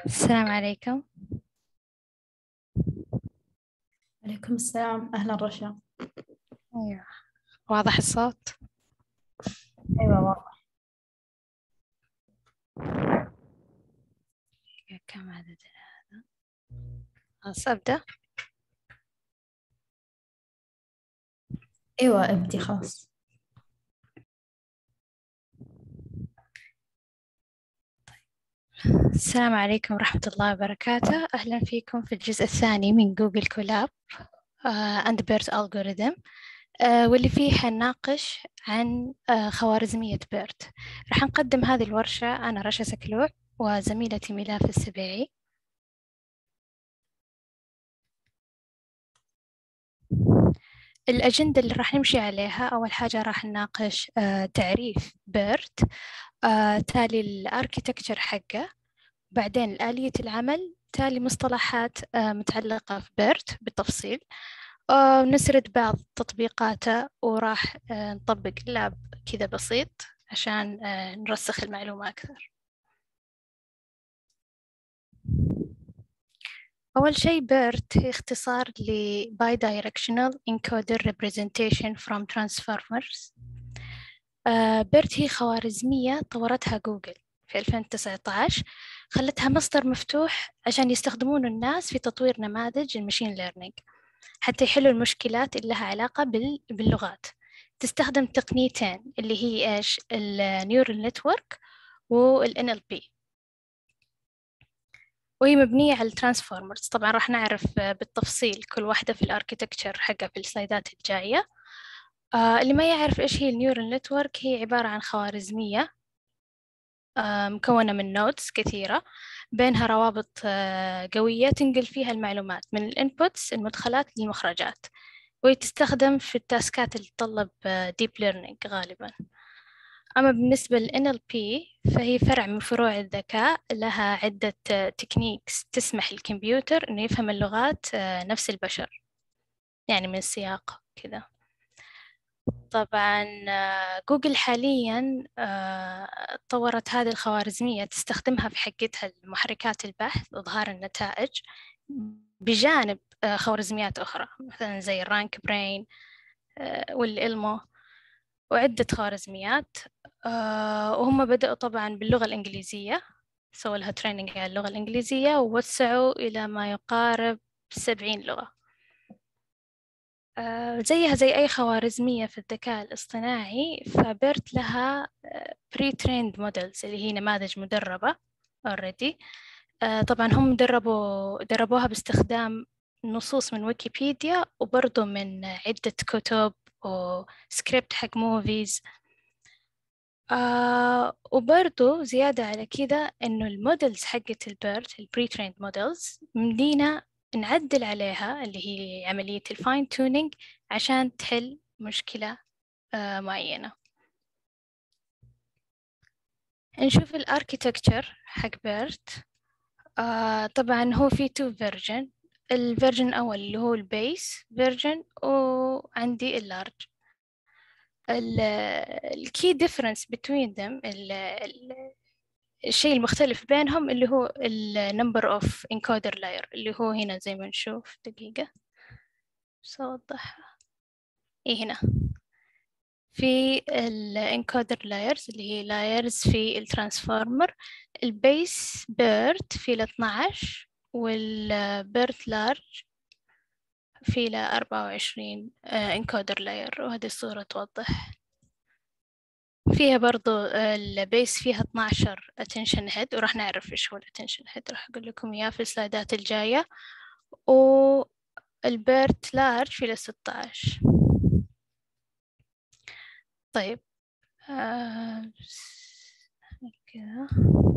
السلام عليكم. عليكم السلام، أهلا رشا. أيوة. واضح الصوت؟ أيوة واضح. كم عدد هذا؟ خلاص أبدأ. أيوة ابدي خلاص. السلام عليكم ورحمة الله وبركاته. أهلا فيكم في الجزء الثاني من جوجل كولاب and BERT algorithm، واللي فيه حنناقش عن خوارزمية BERT. راح نقدم هذه الورشة أنا رشا سكلوع وزميلتي ميلاف السبيعي. الأجندة اللي راح نمشي عليها، أول حاجة راح نناقش تعريف بيرت، تالي الأركيتكتشر حقه، بعدين آلية العمل، تالي مصطلحات متعلقة في بيرت بالتفصيل، ونسرد بعض تطبيقاته، وراح نطبق لاب كذا بسيط عشان نرسخ المعلومة أكثر. أول شيء BERT هي اختصار ل Bidirectional Encoder Representation from Transformers. BERT هي خوارزمية طورتها جوجل في 2019، خلتها مصدر مفتوح عشان يستخدمونه الناس في تطوير نماذج المشين ليرنينج حتى يحلوا المشكلات اللي لها علاقة باللغات. تستخدم تقنيتين اللي هي إيش؟ النيورال نتورك وال NLP، وهي مبنية على الترانسفورمرز. طبعا راح نعرف بالتفصيل كل واحدة في الاركيتكتشر حقها في السلايدات الجاية. اللي ما يعرف إيش هي النيورال نتورك، هي عبارة عن خوارزمية مكونة من نودز كثيرة بينها روابط قوية تنقل فيها المعلومات من الانبوتس المدخلات للمخرجات، وتستخدم في التاسكات اللي تتطلب deep learning غالبا. أما بالنسبة لل NLP فهي فرع من فروع الذكاء، لها عدة تكنيكس تسمح للكمبيوتر إنه يفهم اللغات نفس البشر، يعني من السياق كذا. طبعا جوجل حاليا طورت هذه الخوارزمية تستخدمها في حقتها محركات البحث لإظهار النتائج، بجانب خوارزميات أخرى مثلا زي الرانك برين والإلمو وعدة خوارزميات. وهم بدأوا طبعا باللغة الإنجليزية، سووا لها تريننج على اللغة الإنجليزية ووسعوا إلى ما يقارب 70 لغة. زيها زي أي خوارزمية في الذكاء الاصطناعي، فبيرت لها pre-trained models اللي هي نماذج مدربة already. طبعا هم دربوها باستخدام نصوص من ويكيبيديا وبرضو من عدة كتب وسكريبت حق موفيز. وبرضو زيادة على كذا إنه المودلز حقت البيرت البري-trained مودلز مدينا نعدل عليها اللي هي عملية الفاين تونينج عشان تحل مشكلة معينة. نشوف الاركيتكتشر حق بيرت. طبعا هو في تو فيرجن. الفيرجن الأول اللي هو البيس فيرجن، وعندي اللارج. الكي ديفرنس between them، الشيء المختلف بينهم اللي هو النمبر اوف انكودر لاير، اللي هو هنا زي ما نشوف. دقيقة بس أوضحها. إيه هنا في الانكودر لايرز اللي هي لايرز في الترانسفورمر. البيس بيرت في 12 والبيرت لارج في 24 انكودر لاير، وهذه الصورة توضح. فيها برضو البيس فيها 12 attention head، وراح نعرف إيش هو attention head، راح أقول لكم إياه في السلايدات الجاية. والبيرت لارج في 16. طيب كذا.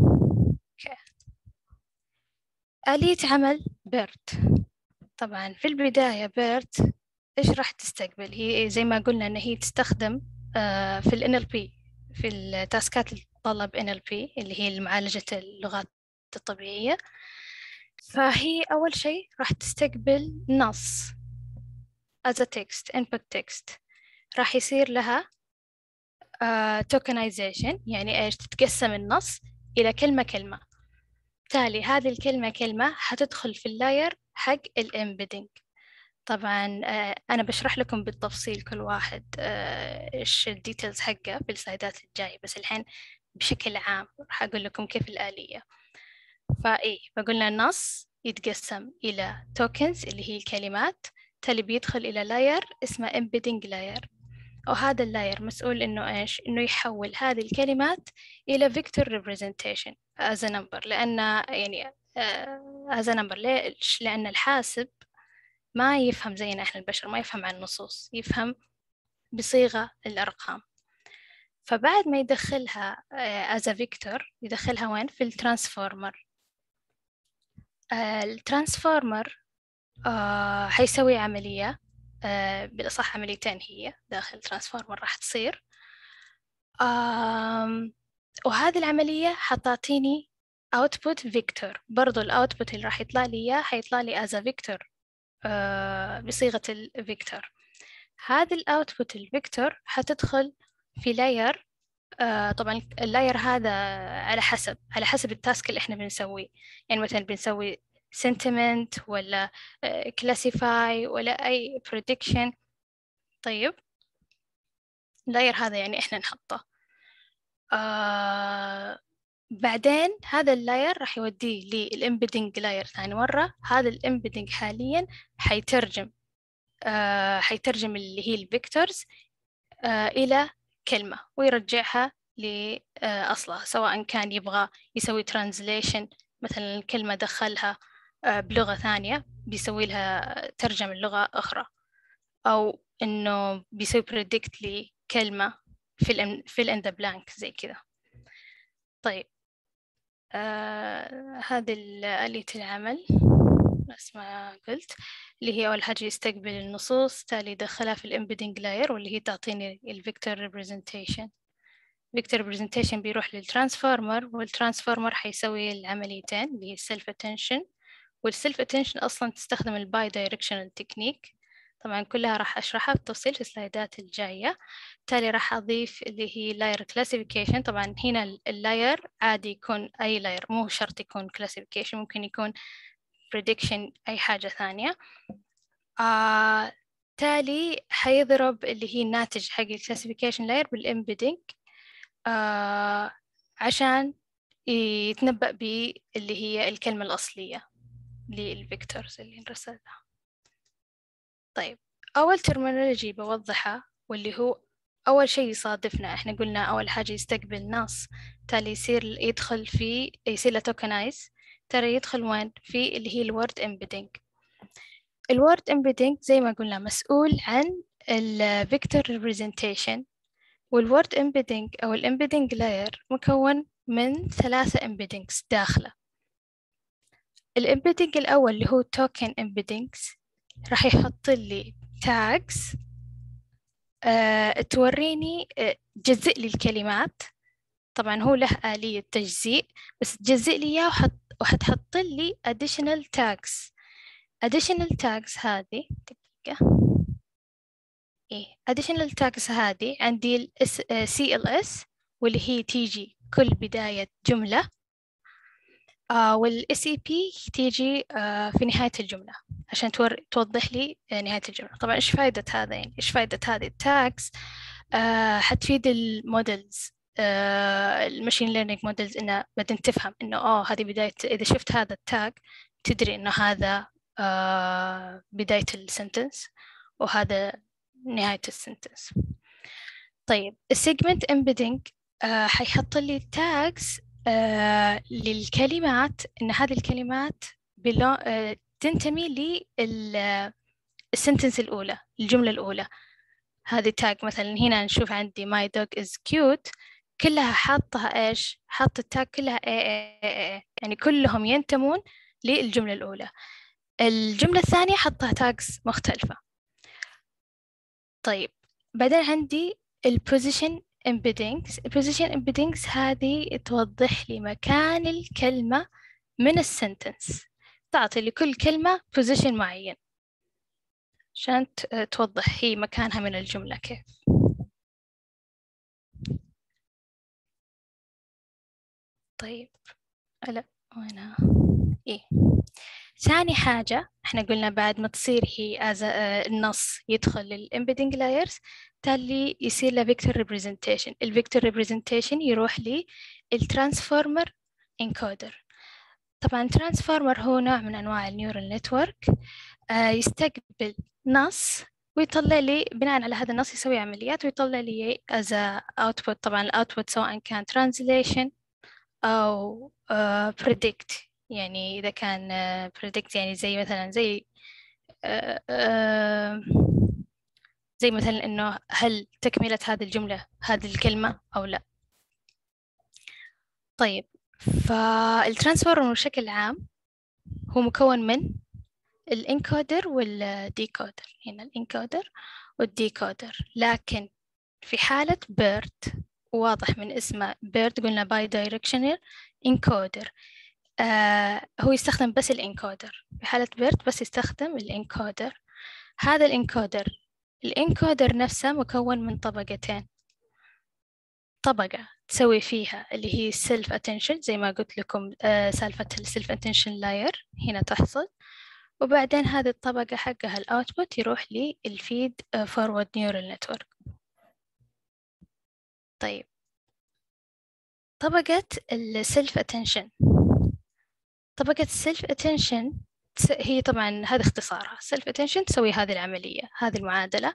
آلية عمل بيرت. طبعا في البداية بيرت إيش راح تستقبل؟ هي زي ما قلنا إن هي تستخدم في ال NLP، في التاسكات اللي تتطلب NLP اللي هي معالجة اللغات الطبيعية. فهي أول شيء راح تستقبل نص as a text input text، راح يصير لها tokenization، يعني إيش؟ تتقسم النص إلى كلمة كلمة. تالي هذه الكلمة كلمة حتدخل في اللاير حق الامبيدنج. طبعا أنا بشرح لكم بالتفصيل كل واحد إيش الديتيلز حقه في السلايدات الجاية، بس الحين بشكل عام راح أقول لكم كيف الآلية. فقلنا النص يتقسم إلى توكنز اللي هي الكلمات، تالي بيدخل إلى لاير اسمه embedding layer، وهذا اللاير مسؤول إنه إيش؟ إنه يحول هذه الكلمات إلى vector representation as a number، لأن يعني as a number ليش؟ لأن الحاسب ما يفهم زينا إحنا البشر، ما يفهم عن النصوص، يفهم بصيغة الأرقام. فبعد ما يدخلها as a vector يدخلها وين؟ في الترانسفورمر. الترانسفورمر حيسوي عملية، بالأصح عمليتين هي داخل الترانسفورمر راح تصير، وهذه العملية حتعطيني output vector. برضو الأوتبوت اللي راح يطلع لي إياه حيطلع لي as a vector بصيغة الفيكتور. هذا الأوتبوت الفيكتور حتدخل في لاير. طبعا اللاير هذا على حسب التاسك اللي احنا بنسويه، يعني مثلا بنسوي sentiment ولا classify ولا أي prediction. طيب اللاير هذا يعني احنا نحطه. بعدين هذا اللاير راح يوديه للإمبيدنج لاير ثاني مرة. هذا الإمبيدنج حاليا حيترجم اللي هي الفيكتورز إلى كلمة ويرجعها لأصلها، سواء كان يبغى يسوي translation، مثلا الكلمة دخلها بلغة ثانية بيسوي لها ترجمة لغة أخرى، أو إنه بيسوي predict لكلمة fill in the blank زي كذا. طيب هذه آلية العمل بس ما قلت، اللي هي أول حاجة يستقبل النصوص، تالي يدخلها في الإمبيدنج لاير واللي هي تعطيني الفيكتور ريبريزنتيشن. فيكتور ريبريزنتيشن بيروح للترانسفورمر، والترانسفورمر حيسوي العمليتين اللي هي السيلف اتنشن. والسيلف اتنشن أصلا تستخدم الباي دايركشنال تكنيك، طبعا كلها راح أشرحها بالتفصيل في السلايدات الجاية. تالي راح أضيف اللي هي لاير كلاسيفيكيشن. طبعا هنا اللاير عادي يكون أي لاير، مو شرط يكون كلاسيفيكيشن، ممكن يكون prediction أي حاجة ثانية. تالي حيضرب اللي هي الناتج حق الكلاسيفيكيشن لاير بالإمبيدنج عشان يتنبأ باللي هي الكلمة الأصلية للفيكتورز اللي نرسلها. طيب أول ترمينولوجي بوضحها واللي هو أول شيء يصادفنا، إحنا قلنا أول حاجة يستقبل نص، تالي يصير له توكنايز، ترى يدخل وين؟ في اللي هي الورد امبيدنج. الورد امبيدنج زي ما قلنا مسؤول عن الفيكتور ريبريزنتيشن، والورد امبيدنج أو الامبيدنج لاير مكون من 3 امبيدنجز داخله. الامبيدنج الأول اللي هو توكن امبيدنجز راح يحط لي tags توريني تجزئ لي الكلمات. طبعا هو له آلية تجزيء، بس تجزئ لي إياه وحتحط لي additional tags. additional tags هذه دقيقة، additional tags هذه عندي ال CLS واللي هي تيجي كل بداية جملة، وال SEP تيجي في نهاية الجملة عشان توضح لي نهاية الجملة. طبعا إيش فائدة هذا؟ يعني إيش فائدة هذه التاجز؟ حتفيد المودلز، المشين ليرنينج مودلز، إنه بعدين تفهم إنه هذه بداية، إذا شفت هذا التاج تدري إنه هذا بداية السنتنس وهذا نهاية السنتنس. طيب السيجمنت امبيدنج حيحط لي تاجز للكلمات، إن هذه الكلمات تنتمي للسنتنس الأولى، الجملة الأولى. هذه تاج مثلا هنا نشوف عندي my dog is cute، كلها حاطها إيش؟ حاطة التاج كلها يعني كلهم ينتمون للجملة الأولى. الجملة الثانية حطها تاجز مختلفة. طيب بعدين عندي البوزيشن embeddings. البوزيشن embeddings هذه توضح لي مكان الكلمة من السنتنس، تعطي لكل كلمة بوزيشن معين عشان توضح هي مكانها من الجملة كيف. طيب لا هنا إيه. ثاني حاجة إحنا قلنا بعد ما تصير هي النص يدخل للإمبيدنج لايرز تالي يصير له فيكتور ريبريزنتيشن. الفيكتور ريبريزنتيشن يروح للترانسفورمر انكودر. طبعا ترانسفورمر هو نوع من أنواع النيورال نتورك، يستقبل نص ويطلع لي بناء على هذا النص يسوي عمليات ويطلع لي as a output. طبعا الأوتبوت سواء كان translation أو predict، يعني إذا كان predict يعني زي مثلا زي مثلا إنه هل تكملة هذه الجملة هذه الكلمة أو لا. طيب، فالترانسفورمر بشكل عام هو مكون من الانكودر والديكودر. هنا الانكودر والديكودر، لكن في حالة بيرت واضح من اسمه بيرت قلنا باي دايركشنال انكودر، هو يستخدم بس الانكودر. في حالة بيرت بس يستخدم الانكودر. هذا الانكودر نفسه مكون من طبقتين. طبقة تسوي فيها اللي هي self attention زي ما قلت لكم، سالفة self attention layer هنا تحصل، وبعدين هذه الطبقة حقها الأوتبوت يروح للفيد forward neural network. طيب، طبقة self attention. طبقة self attention هي طبعا هذا اختصارها. self attention تسوي هذه العملية، هذه المعادلة،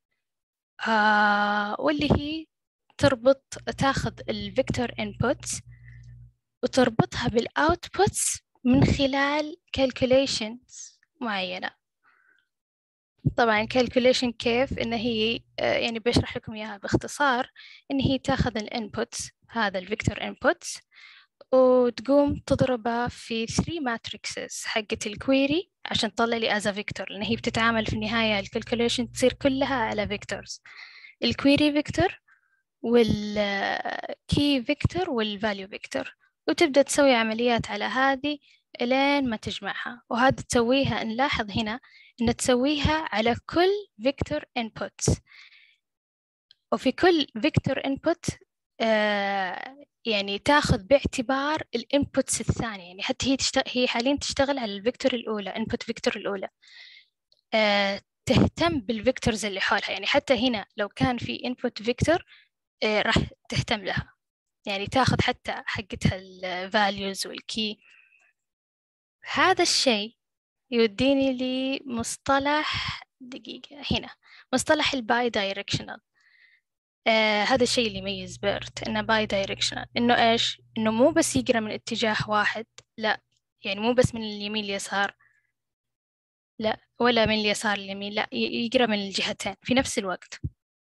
واللي هي تاخذ الفيكتور inputs وتربطها بالoutputs من خلال calculations معينة. طبعا calculation كيف؟ إن هي يعني بشرح لكم إياها باختصار، إن هي تاخذ الانبوتس، هذا الفيكتور inputs، وتقوم تضربها في 3 matrices حقت الكويري عشان تطلع لي as a vector، لأن هي بتتعامل في النهاية الكالكوليشن تصير كلها على vectors، الكويري فيكتور والكي فيكتور والفاليو فيكتور، وتبدأ تسوي عمليات على هذه لين ما تجمعها. وهذا تسويها، نلاحظ هنا إن تسويها على كل فيكتور inputs، وفي كل فيكتور input يعني تاخذ باعتبار الانبوتس الثانية. يعني حتى هي حاليا تشتغل على الفيكتور الأولى، input فيكتور الأولى، تهتم بالفيكتورز اللي حولها. يعني حتى هنا لو كان في input فيكتور راح تهتم لها، يعني تاخذ حتى حقتها الفاليوز والكي. هذا الشيء يوديني لمصطلح دقيقة هنا، مصطلح الباي دايركشنال. هذا الشيء اللي يميز بيرت، إنه باي دايركشنال. إنه إيش؟ إنه مو بس يقرأ من اتجاه واحد، لا، يعني مو بس من اليمين لليسار، لا، ولا من اليسار لليمين، لا، يقرأ من الجهتين في نفس الوقت.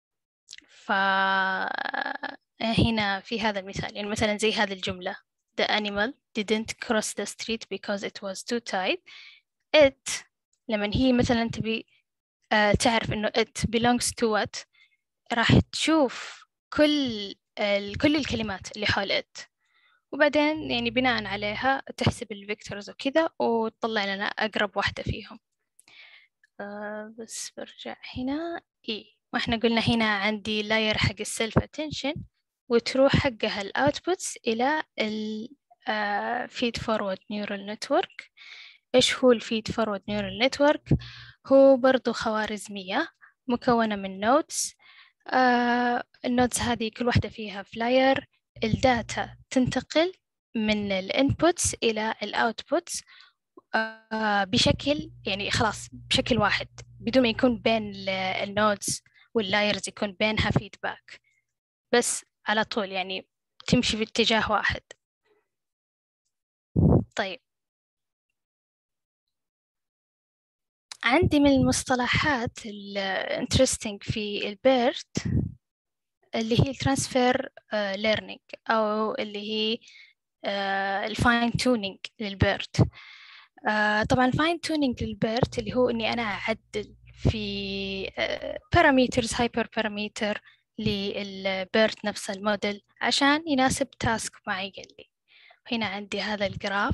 فهنا في هذا المثال، يعني مثلا زي هذه الجملة: The animal didn't cross the street because it was too tight. It لما هي مثلا تبي تعرف إنه it belongs to what، راح تشوف كل الكلمات اللي حول it، وبعدين يعني بناء عليها تحسب الفيكتورز وكذا وتطلع لنا أقرب واحدة فيهم. بس برجع هنا واحنا قلنا هنا عندي لاير حق السيلف اتنشن وتروح حقها الاوتبوتس الى الفيد فورورد نيورال نتورك. ايش هو الفيد فورورد نيورال نتورك؟ هو برضو خوارزمية مكونة من نودز. النودز هذه كل واحدة فيها فلاير. الداتا تنتقل من الانبوتس الى الاوتبوتس بشكل، يعني خلاص بشكل واحد، بدون ما يكون بين النودز واللايرز يكون بينها فيدباك، بس على طول يعني تمشي في اتجاه واحد. طيب، عندي من المصطلحات الانترستينج في البيرت اللي هي الترانسفير ليرنينج، أو اللي هي الفاين تونينج للبيرت. طبعا فاين تونينج للبيرت اللي هو إني أنا أعدل في parameters hyper parameter للبيرت نفس الموديل عشان يناسب تاسك معين لي. هنا عندي هذا الجراف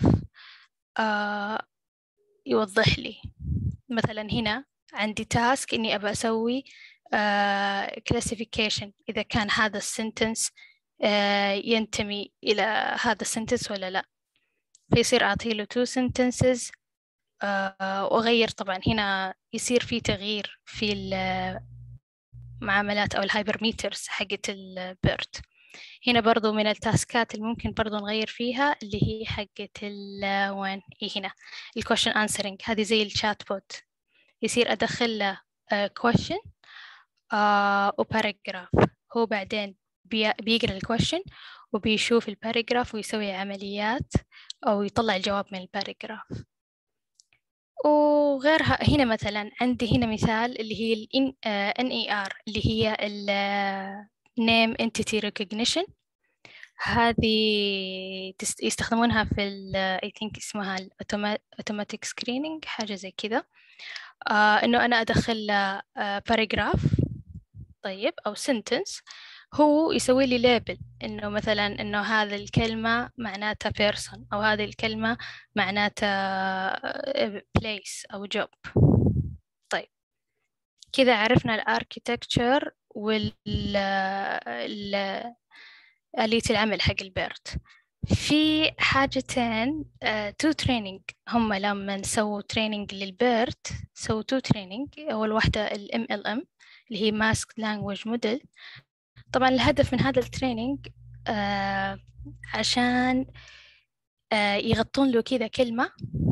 يوضح لي مثلا هنا عندي تاسك إني أبى أسوي classification إذا كان هذا السنتنس ينتمي إلى هذا السنتنس ولا لا. فيصير أعطيله 2 sentences وأغير. طبعا هنا يصير في تغيير في المعاملات أو الهايبرميترز حقت البيرت. هنا برضو من التاسكات اللي ممكن برضو نغير فيها اللي هي حقت وين هنا الكويشن answering. هذه زي الشات بوت، يصير أدخل له question وباراجراف. هو بعدين بيقرأ الكويشن وبيشوف الباراجراف ويسوي عمليات أو يطلع الجواب من الباراجراف. وغيرها هنا مثلا عندي هنا مثال اللي هي ال NER اللي هي ال Name Entity Recognition. هذه يستخدمونها في I think اسمها Automatic Screening، حاجة زي كذا. إنه أنا أدخل باراجراف طيب أو sentence، هو يسوي لي ليبل إنه مثلا إنه هذه الكلمة معناتها person أو هذه الكلمة معناتها place أو job. طيب كذا عرفنا الاركيتكتشر آلية العمل حق البيرت. في حاجتين تو تريننج، هم لما سووا تريننج للبيرت سووا تو تريننج. أول واحدة ال MLM اللي هي Masked Language Model. طبعا الهدف من هذا التريننج عشان يغطون له كذا كلمة،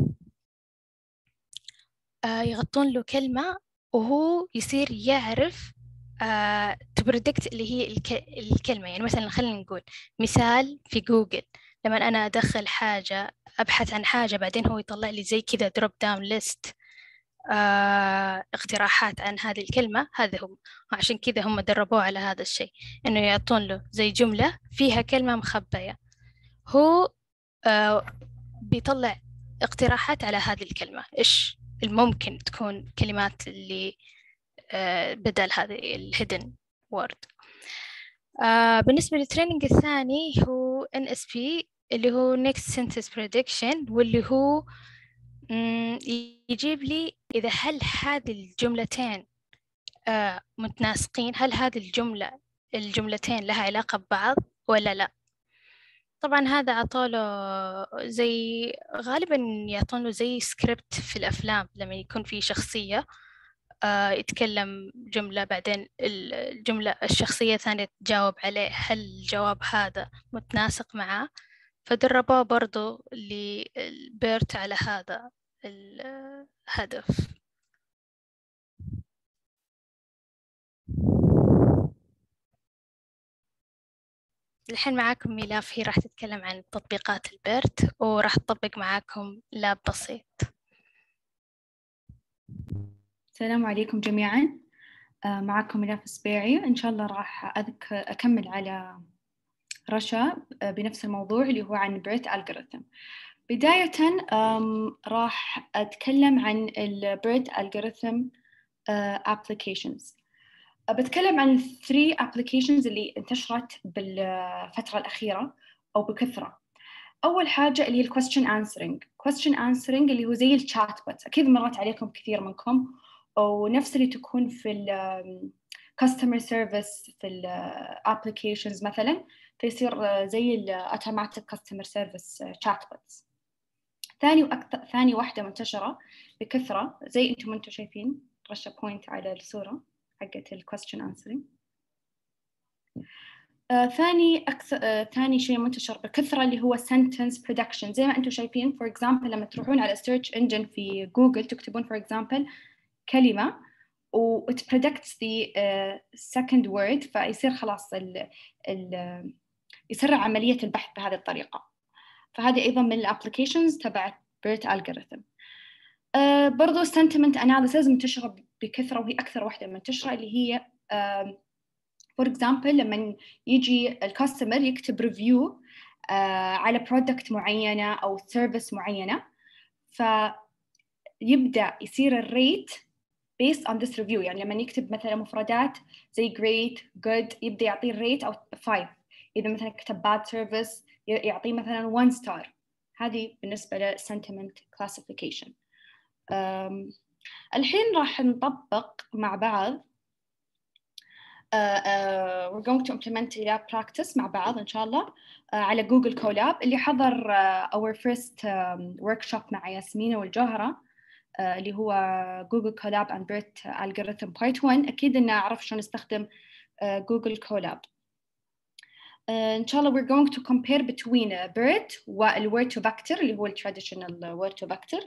يغطون له كلمة وهو يصير يعرف تبريدكت اللي هي الكلمة. يعني مثلا خلينا نقول مثال في جوجل، لما أنا أدخل حاجة أبحث عن حاجة بعدين هو يطلع لي زي كذا دروب داون ليست اقتراحات عن هذه الكلمة. هذا هم، عشان كذا هم دربوه على هذا الشيء، إنه يعطون له زي جملة فيها كلمة مخبية، هو بيطلع اقتراحات على هذه الكلمة، إيش الممكن تكون كلمات اللي بدل هذه الهيدن وورد. بالنسبة للتريننج الثاني هو NSP اللي هو Next Sentence Prediction، واللي هو يجيب لي إذا هل هذه الجملتين متناسقين، هل هذه الجملتين لها علاقة ببعض ولا لا. طبعا هذا عطاله زي غالبا يعطونه زي سكريبت في الأفلام لما يكون في شخصية يتكلم جملة بعدين الجملة الشخصية الثانية تجاوب عليه هل الجواب هذا متناسق معه. فدربوه برضو للبيرت على هذا الهدف. الحين معاكم ميلاف، هي راح تتكلم عن تطبيقات البيرت وراح تطبق معاكم لاب بسيط. السلام عليكم جميعا. معكم ميلاف السبيعي. إن شاء الله راح أكمل على رشا بنفس الموضوع اللي هو عن BERT algorithm. بداية راح أتكلم عن BERT algorithm applications. بتكلم عن 3 applications اللي انتشرت بالفترة الأخيرة أو بكثرة. أول حاجة اللي هي question answering اللي هو زي الشات بوت، أكيد مرت عليكم كثير منكم، ونفس اللي تكون في customer service في applications مثلا، فيصير زي automatic customer service chat bots. ثاني واحدة منتشرة بكثرة زي أنتم شايفين رشا بوينت على الصورة حقت question answering. ثاني شيء منتشر بكثرة اللي هو sentence prediction. زي ما أنتم شايفين for example لما تروحون على search engine في جوجل تكتبون for example كلمة و it predicts the second word، فيصير خلاص يسرع عملية البحث بهذه الطريقة. فهذه أيضا من الابليكيشنز تبع BERT algorithm. برضو sentiment analysis منتشرة بكثرة، وهي أكثر واحدة منتشرة، اللي هي for example لما يجي الكاستمر يكتب ريفيو على برودكت معينة أو سيرفيس معينة، فيبدأ يصير الريت based on this review. يعني لما يكتب مثلا مفردات زي great good يبدأ يعطيه الريت أو 5. إذا مثلا كتب bad service يعطيه مثلا 1 star. هذه بالنسبة ل sentiment classification. الحين راح نطبق مع بعض we're going to implement lab practice مع بعض إن شاء الله على جوجل كولاب. اللي حضر our first workshop مع ياسمينة والجوهرة اللي هو جوجل كولاب and BERT algorithm part 1 أكيد إنه أعرف شلون نستخدم جوجل كولاب. إن شاء الله we're going to compare between BERT والword to vector اللي هو traditional word to vector.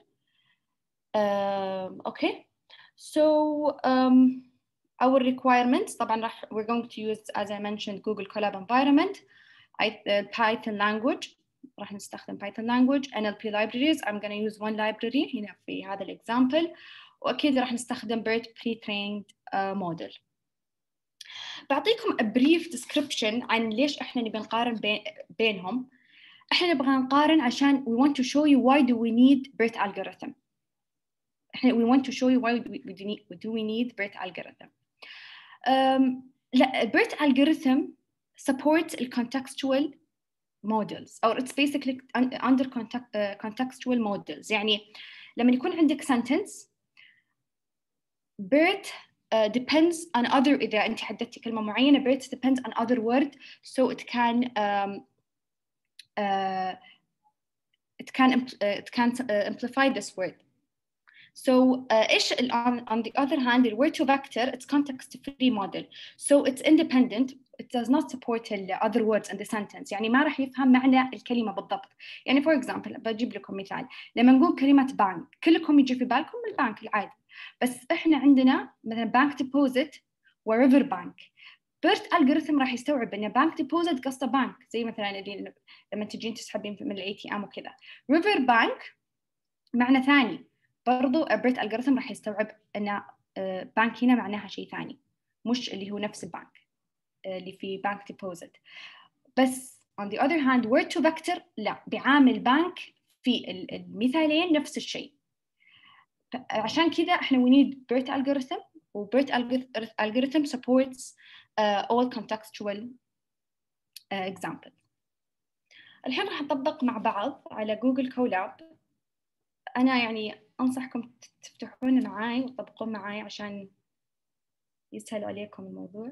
Okay, so our requirements طبعا we're going to use as I mentioned Google Colab environment, Python language راح نستخدم Python language, NLP libraries I'm going to use one library هنا في هذا الexample, وأكيد راح نستخدم BERT pre-trained model. بعطيكم a brief description عن ليش إحنا نبي نقارن بينهم. إحنا نبغى نقارن عشان we want to show you why do we need BERT algorithm. we want to show you why do we need BERT algorithm. BERT algorithm supports the contextual models or it's basically under contextual models. يعني لما يكون عندك sentence BERT depends on other إذا أنت حددتي كلمة معينة BERT depends on other word so it can amplify this word. So on the other hand the word to vector it's context free model so it's independent, it does not support the other words in the sentence. يعني ما راح يفهم معنى الكلمة بالضبط. يعني for example بجيب لكم مثال، لما نقول كلمة بانك كلكم يجي في بالكم البنك العادي، بس احنا عندنا مثلا بانك ديبوزيت وريفر بانك. BERT algorithm راح يستوعب ان بانك ديبوزيت قصده بانك زي مثلا لما تجين تسحبين من الاي تي ام وكذا. ريفر بانك معنى ثاني برضو BERT algorithm راح يستوعب ان بانك هنا معناها شيء ثاني مش اللي هو نفس البانك اللي في بانك ديبوزيت. بس on the other hand word to vector لا بيعامل بانك في المثالين نفس الشيء. عشان كذا احنا we need BERT algorithm و BERT algorithm supports all contextual examples. الحين راح نطبق مع بعض على جوجل كولاب. أنا يعني أنصحكم تفتحون معاي وتطبقون معاي عشان يسهل عليكم الموضوع.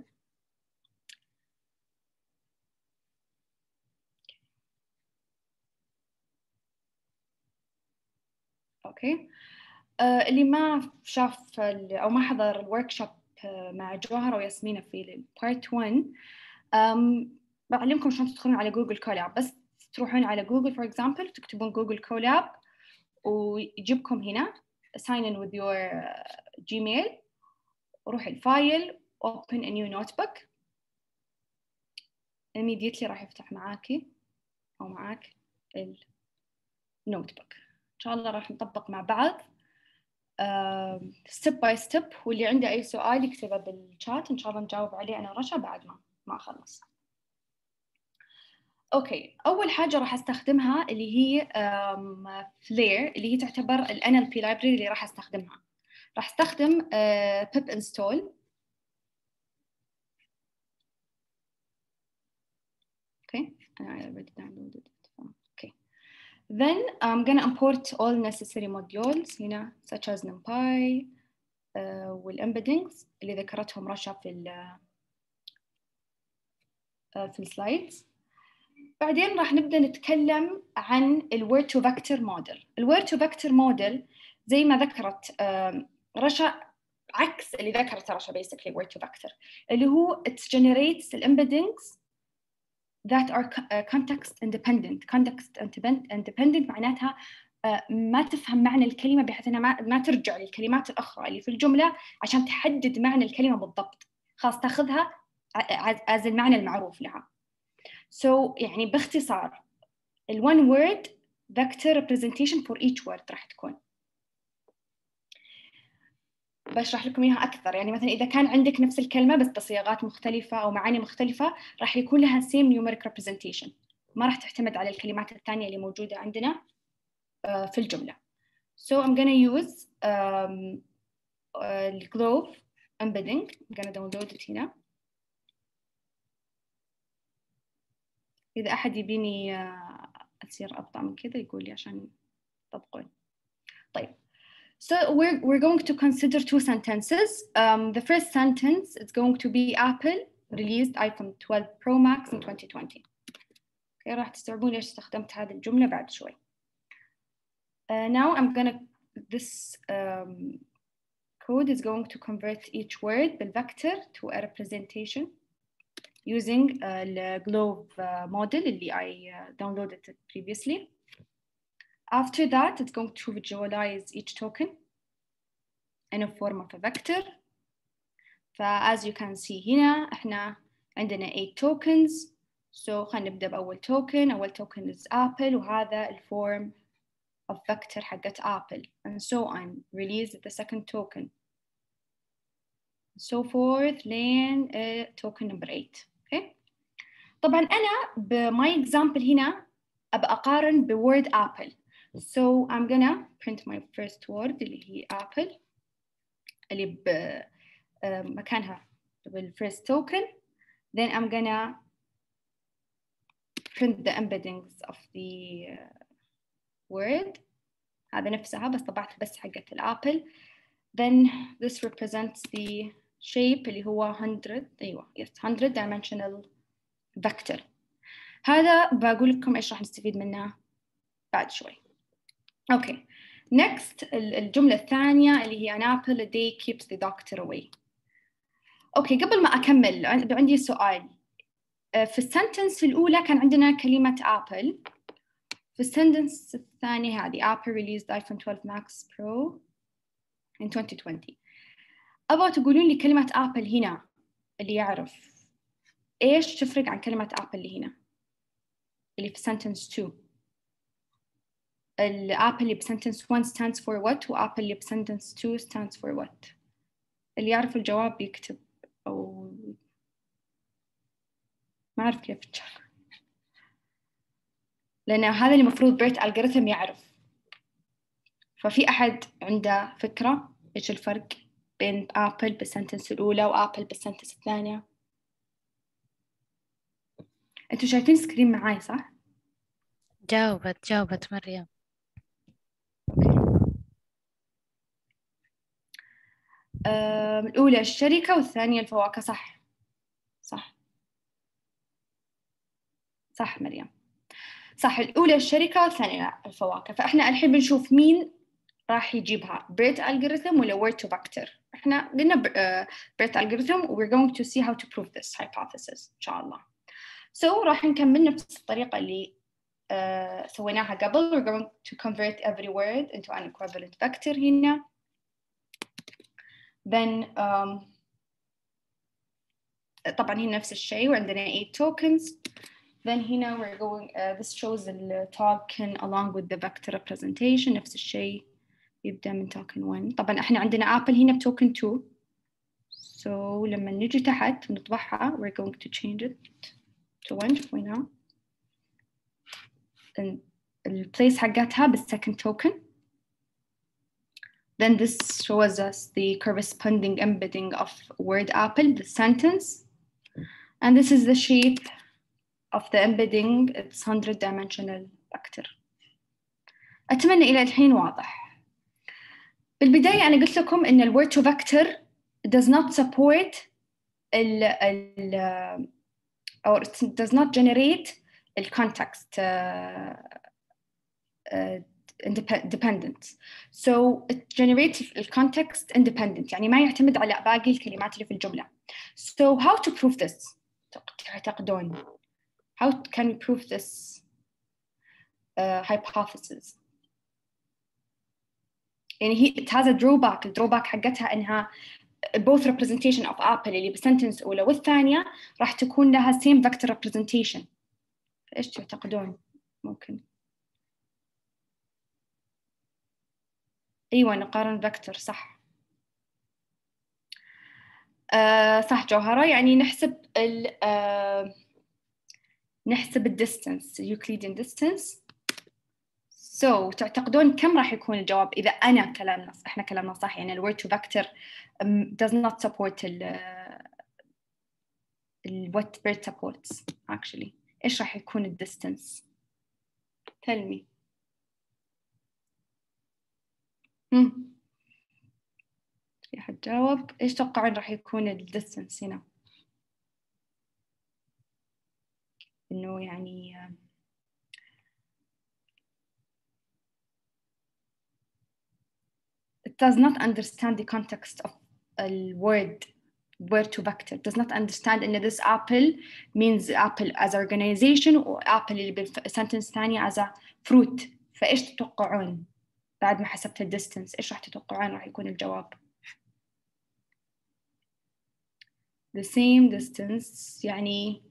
أوكي. اللي ما شاف أو ما حضر الوركشوب مع جوهرة وياسمينة في part 1 بعلمكم شلون تدخلون على جوجل كولاب. بس تروحون على جوجل for example تكتبون جوجل كولاب ويجيبكم هنا sign in with your Gmail وروح الفايل open a new notebook immediately راح يفتح معاكي أو معاك النوتبوك. إن شاء الله راح نطبق مع بعض step by step، واللي عنده أي سؤال يكتبه بالشات إن شاء الله نجاوب عليه أنا ورشا بعد ما أخلص. أوكي، أول حاجة راح أستخدمها اللي هي Flare اللي هي تعتبر ال NLP library اللي راح أستخدمها. راح أستخدم pip install. Okay, I already downloaded it. Okay. Then I'm gonna import all necessary modules هنا such as NumPy والembeddings اللي ذكرتهم رشا في السلايدز. بعدين راح نبدأ نتكلم عن الword to vector model. الword to vector model زي ما ذكرت رشا عكس اللي ذكرت رشا basically word to vector اللي هو it generates the embeddings that are context independent. context independent معناتها ما تفهم معنى الكلمة بحيث أنها ما ترجع للكلمات الأخرى اللي في الجملة عشان تحدد معنى الكلمة بالضبط، خلاص تاخذها as المعنى المعروف لها. So يعني باختصار ال one word vector representation for each word راح تكون. بشرح لكم إياها أكثر. يعني مثلا إذا كان عندك نفس الكلمة بس بصياغات مختلفة أو معاني مختلفة راح يكون لها same numeric representation، ما راح تعتمد على الكلمات الثانية اللي موجودة عندنا في الجملة. So I'm gonna use Globe embedding. I'm gonna download it هنا. إذا أحد يبيني أصير أبطأ من كذا يقول لي عشان تطبقون. طيب So we're going to consider two sentences. The first sentence is going to be Apple released iPhone 12 Pro Max in 2020. Okay, راح تستوعبون ليش استخدمت هذه الجملة بعد شوي. Now I'm gonna this code is going to convert each word بالvector to a representation using the Globe model اللي I downloaded it previously. After that, it's going to visualize each token in a form of a vector. As you can see هنا احنا عندنا 8 tokens. So خلينا نبدأ بأول token. أول token is Apple وهذا الform of vector حقت Apple, and so on. Release the second token. So forth لين token number 8. Okay. طبعا أنا بmy example هنا أبقى أقارن بword Apple. So I'm gonna print my first word اللي هي Apple اللي بمكانها بالfirst token. Then I'm gonna print the embeddings of the word. هذا نفسها بس طبعت بس حقت الأبل. Then this represents the shape اللي هو 100 أيوة yes 100 dimensional vector. هذا بقول لكم إيش راح نستفيد منه بعد شوي. Okay. Next الجملة الثانية اللي هي an apple a day keeps the doctor away. Okay, قبل ما أكمل عندي سؤال. في السنتنس الأولى كان عندنا كلمة apple. في السنتنس الثاني هذه Apple released iPhone 12 Max Pro in 2020. أبغى تقولون لي كلمة Apple هنا اللي يعرف إيش تفرق عن كلمة Apple اللي هنا اللي في sentence 2. الApple اللي بسنتنس 1 stands for what وApple اللي بسنتنس 2 stands for what. اللي يعرف الجواب يكتب أو ما أعرف كيف تشرح. لأن هذا اللي المفروض BERT algorithm يعرف. ففي أحد عنده فكرة إيش الفرق بين آبل بالسنتنس الأولى وآبل بالسنتنس الثانية؟ أنتوا شايفين سكرين معاي صح؟ جاوبت مريم. الأولى الشركة والثانية الفواكه. صح مريم. صح الأولى الشركة والثانية الفواكه. فإحنا الحين بنشوف مين راح يجيبها BERT algorithm ولا word to vector. إحنا قلنا BERT algorithm we're going to see how to prove this hypothesis إن شاء الله. So راح نكمل نفس الطريقة اللي سويناها قبل. We're going to convert every word into an equivalent vector هنا. Then طبعا هنا نفس الشيء وعندنا 8 tokens. Then هنا we're going this shows the token along with the vector representation. نفس الشيء يبدأ من token 1. طبعا احنا عندنا Apple هنا بتوكن 2. So لما نجي تحت ونطبعها we're going to change it to 1. شوفينها. And الplace حقتها بالsecond token. Then this shows us the corresponding embedding of word Apple, the sentence. And this is the shape of the embedding. It's 100 dimensional vector. أتمنى إلى الحين واضح. بالبداية أنا قلت لكم إن word to vector does not support or it does not generate context dependent. So it generates context independent. يعني ما يعتمد على باقي الكلمات اللي في الجملة. So how to prove this? تعتقدون how can we prove this hypothesis? يعني it has a drawback. الدروباك حقتها إنها both representation of Apple اللي بسنتنس الأولى والثانية راح تكون لها same vector representation. إيش تعتقدون ممكن؟ أيوة نقارن vector صح. صح جوهرة. يعني نحسب نحسب distance Euclidean distance. So تعتقدون كم راح يكون الجواب إذا إحنا كلامنا صح؟ يعني word to vector does not support what BERT supports actually. إيش راح يكون distance? Tell me. جاوب. إيش توقعون راح يكون الديستنس هنا؟ إنه يعني it does not understand the context of a word to vector, does not understand إن this apple means apple as organization و apple اللي بالسنتنس ثانية as a fruit. فإيش تتوقعون بعد ما حسبت الديستنس؟ إيش راح تتوقعون راح يكون الجواب؟ the same distance يعني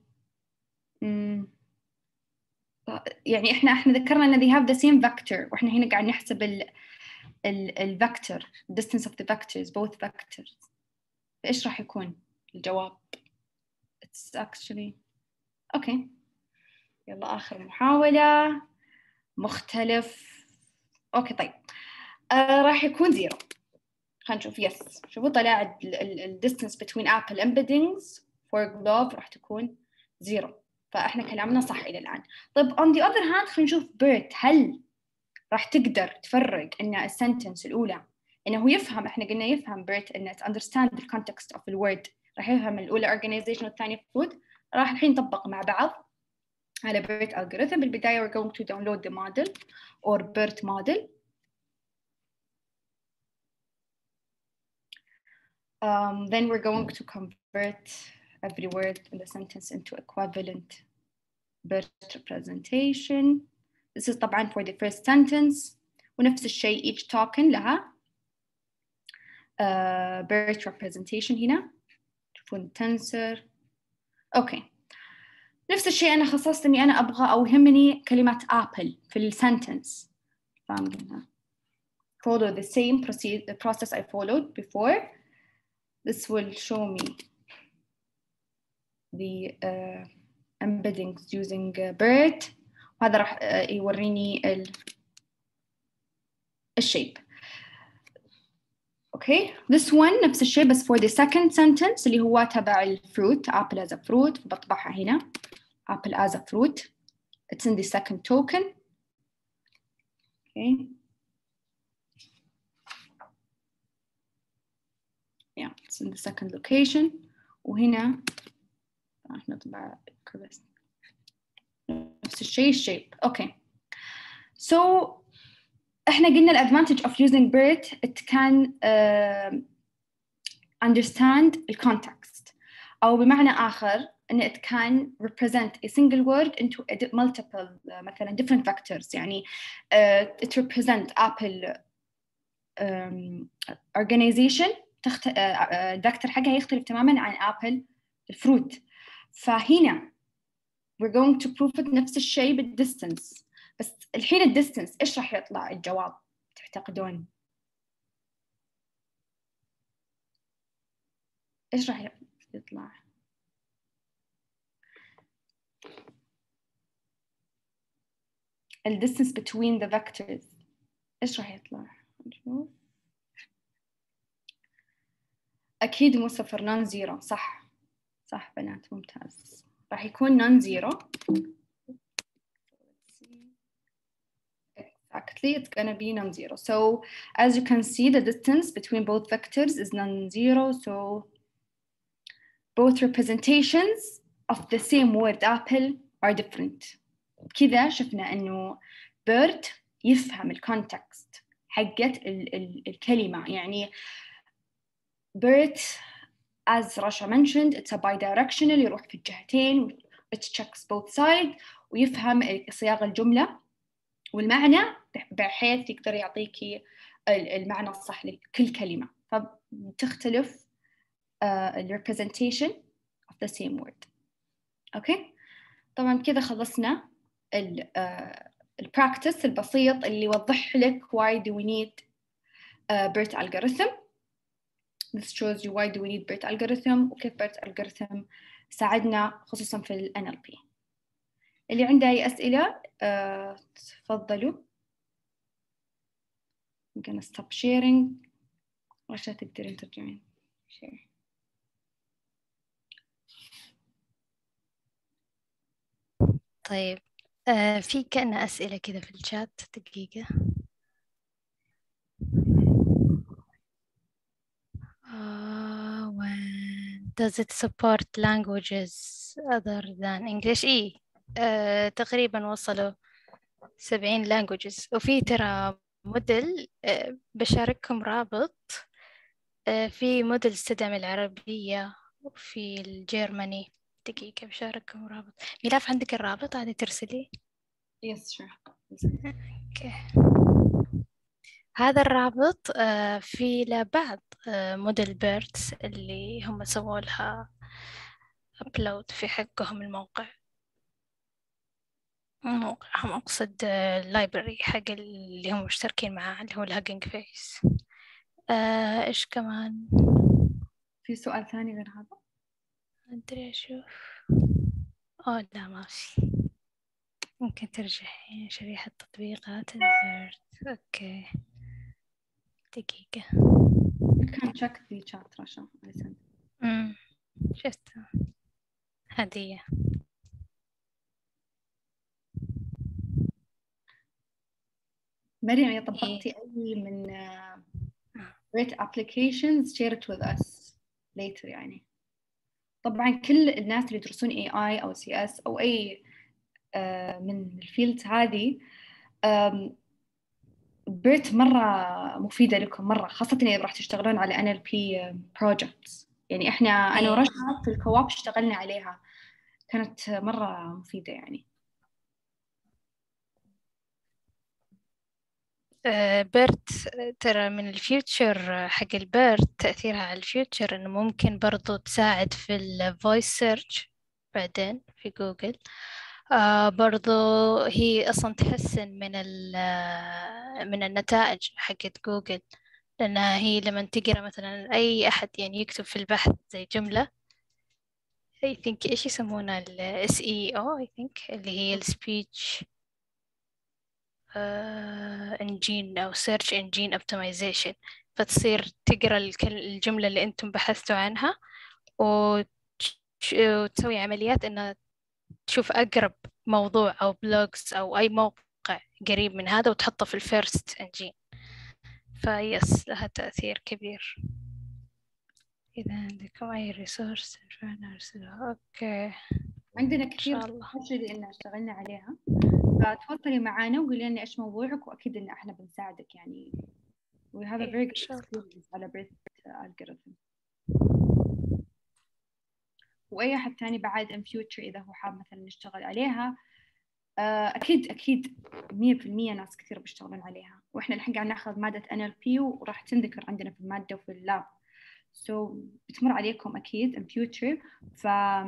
يعني إحنا ذكرنا إن they have the same vector، وإحنا هنا قاعد نحسب ال vector distance of the vectors both vectors. فإيش راح يكون الجواب؟ it's actually okay. يلا آخر محاولة. مختلف. أوكي طيب راح يكون 0. خلينا نشوف. يس شوفوا طلع ال distance between apple embeddings for globe راح تكون 0. فإحنا كلامنا صح إلى الآن. طيب on the other hand خلينا نشوف BERT. هل راح تقدر تفرق إن السنتنس الأولى إنه هو يفهم، إحنا قلنا يفهم BERT إنه to understand the context of the word، راح يفهم الأولى organization والثانية fruit. راح الحين نطبق مع بعض على BERT algorithm. بالبداية we're going to download the model or BERT model. Then we're going to convert every word in the sentence into equivalent BERT representation. This is طبعا for the first sentence. ونفس الشيء each token لها BERT representation هنا. تشوفون tensor. أوكي. نفس الشيء أنا خصصت إني أنا أبغى أو يهمني كلمة apple في السنتنس. فاهمينها؟ follow the same process I followed before. This will show me the embeddings using BERT. وهذا راح يوريني الشيب. Okay, this one نفس الشيء بس for the second sentence اللي هو تبع الفروت apple as a fruit. بطبعها هنا apple as a fruit. It's in the second token. Okay. Yeah, it's in the second location. وهنا راح نطبع نفس الشيء الشيب. Okay. So إحنا قلنا ال advantage of using BERT it can understand the context، أو بمعنى آخر إن it can represent a single word into multiple مثلا different vectors. يعني it represent apple organization الفector حقها يختلف تماماً عن apple الفروت. فهنا we're going to prove it نفس الشيء بالdistance. بس الحين الديستنس إيش راح يطلع الجواب تعتقدون؟ إيش راح يطلع؟ الديستنس between the vectors إيش راح يطلع؟ نشوف. أكيد مو صفر non zero. صح صح بنات ممتاز. راح يكون non zero. Exactly, it's gonna be non-zero. So as you can see, the distance between both vectors is non-zero. So both representations of the same word apple are different. كذا شفنا إنه BERT يفهم الكونتكست حقت الكلمة. يعني BERT as Rasha mentioned it's a bidirectional يروح في الجهتين. It checks both sides ويفهم صياغة الجملة والمعنى بحيث يقدر يعطيكي المعنى الصح لكل كلمة. فبتختلف representation of the same word. أوكي. طبعا كذا خلصنا البراكتس البسيط اللي يوضح لك why do we need BERT algorithm. This shows you why do we need BERT algorithm وكيف BERT algorithm ساعدنا خصوصا في ال NLP. اللي عنده أي أسئلة تفضلوا. I'm gonna stop sharing. عشان تقدرين ترجعين share. طيب في كأنه أسئلة كذا في الشات. دقيقة. does it support languages other than English؟ إيه تقريبا وصلوا 70 languages. وفي ترى موديل بشارككم رابط في موديل تدعم العربية وفي الجيرماني. دقيقة بشارككم رابط. ميلاف عندك الرابط عادي ترسلي؟ يس شور. اوكي. هذا الرابط في لبعض موديل بيرتس اللي هم سووا لها أبلود في حقهم الموقع. موقعهم أقصد اللايبرري حق اللي هم مشتركين معاه اللي هو الهاجينج فيس. إيش كمان؟ في سؤال ثاني غير هذا؟ أدري أشوف. لا ما في. ممكن ترجعين شريحة تطبيقات البيرت. أوكي دقيقة. كان تشيك في شات رشا. شفتها هدية. مريم إذا طبقتي أي من great applications share it with us later يعني. طبعا كل الناس اللي يدرسون AI أو CS أو أي من الفيلد هذه بيرت مرة مفيدة لكم مرة، خاصة إذا راح تشتغلون على NLP projects. يعني أنا ورشا في الكواب اشتغلنا عليها، كانت مرة مفيدة يعني. بيرت ترى من الفيوتشر حق البيرت، تأثيرها على الفيوتشر إنه ممكن برضو تساعد في الفويس سيرش بعدين في جوجل. برضو هي أصلا تحسن من النتائج حقت جوجل، لأنها هي لما تقرأ مثلا أي أحد يعني يكتب في البحث زي جملة I think إيش يسمونها ال SEO I think اللي هي السبيتش engine أو search engine optimization، فتصير تقرأ الجملة اللي أنتم بحثتوا عنها وتسوي عمليات إنها تشوف أقرب موضوع أو بلوجز أو أي موقع قريب من هذا وتحطه في الفيرست انجين. فيس لها تأثير كبير. إذا عندكم أي ريسورس نرسلها. أوكي عندنا إن كثير شاء الله. اللي اشتغلنا عليها، فتفضلي معانا وقولي لنا إيش موضوعك، وأكيد إن إحنا بنساعدك يعني. we have a very good experience على breath algorithm. وأي أحد تاني بعد in future إذا هو حاب مثلا نشتغل عليها، أكيد 100% ناس كثير بيشتغلون عليها. وإحنا الحين قاعد ناخذ مادة NLP وراح تنذكر عندنا في المادة وفي اللاب، so بتمر عليكم أكيد in future. ف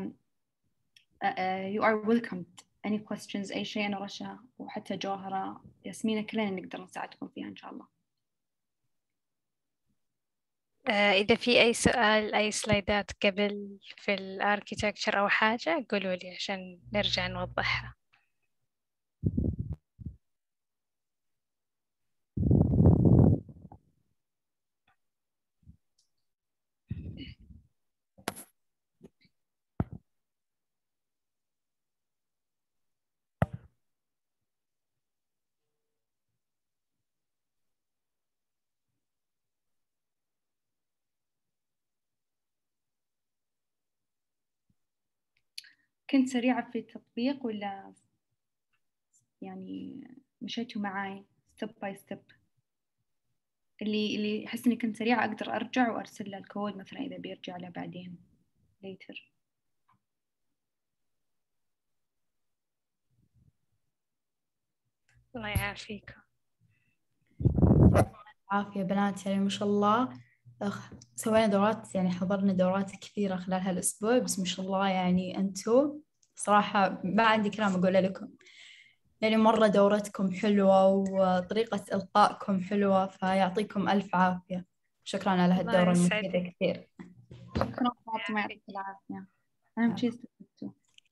you are welcomed. any questions أي شيء أنا رشا وحتى جوهرة ياسمينة كلنا نقدر نساعدكم فيها إن شاء الله. إذا في أي سؤال أي سلايدات قبل في الاركيتكتشر أو حاجة قولوا لي عشان نرجع نوضحها. كنت سريعة في التطبيق ولا يعني مشيتوا معاي step by step؟ اللي أحس إني كنت سريعة أقدر أرجع وأرسل له الكود مثلا إذا بيرجع له بعدين later. الله يعافيكم. عافية بنات، يعني ما شاء الله. سوينا دورات، يعني حضرنا دورات كثيرة خلال هالأسبوع، بس ما شاء الله يعني أنتوا صراحة ما عندي كلام أقول لكم. يعني مرة دورتكم حلوة وطريقة إلقائكم حلوة، فيعطيكم ألف عافية. شكرا على هالدورة المفيدة كثير. شكرا فاطمة، يعطيك العافية. أهم شيء استفدتوا.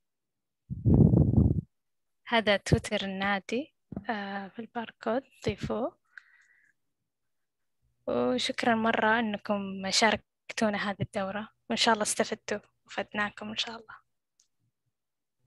هذا تويتر النادي في الباركود ضيفوه. وشكرا مرة أنكم شاركتونا هذه الدورة، وإن شاء الله استفدتوا وفدناكم إن شاء الله.